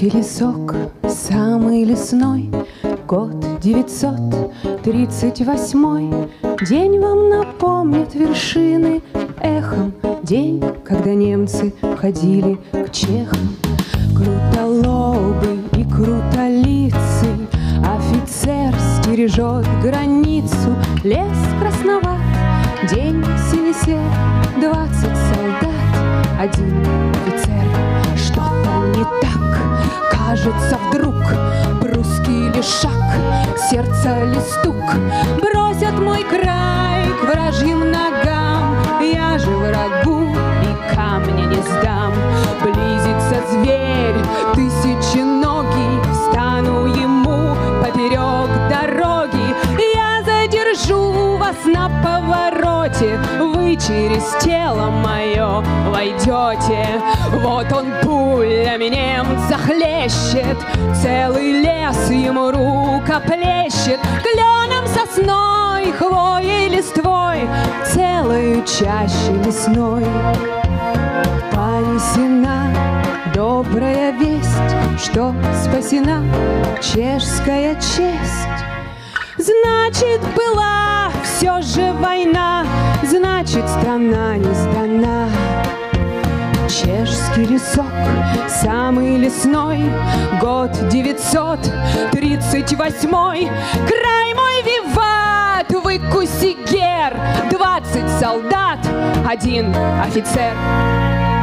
Чешский лесок, самый лесной, год 938. День вам напомнит вершины эхом, день, когда немцы ходили к чехам. Крутолобый и крутолицый офицер стережет границу. Лес красноват, день сине-серый, 20 солдат, один офицер. Что-то не так, кажется вдруг, прусский ли шаг, сердце ли стук. Бросят мой край к вражьим ногам, я же врагу и камня не сдам. Близится зверь тысяченогий, встану ему поперек дороги. Я задержу вас на повороте, вы через тело мое войдете. Вот он пулями немца хлещет, целый лес ему рукоплещет. Кленом, сосной, хвоей, листвой, целою чащей лесной понесена добрая весть, что спасена чешская честь. Значит, была все же война, значит, страна не сдана. Чешский лесок, самый лесной, год 938. Край мой виват, выкуси гер, 20 солдат, один офицер.